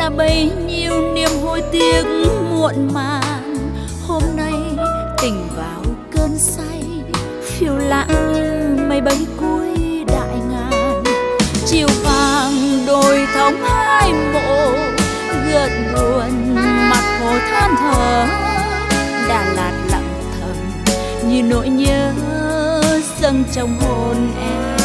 là bấy nhiêu niềm hối tiếc muộn màng. Hôm nay tình vào cơn say, phiêu lãng như mây bay cuối đại ngàn. Chiều vàng đồi thống hai mộ, gợn buồn mặt hồ than thở. Đà Lạt lặng thầm như nỗi nhớ dâng trong hồn em.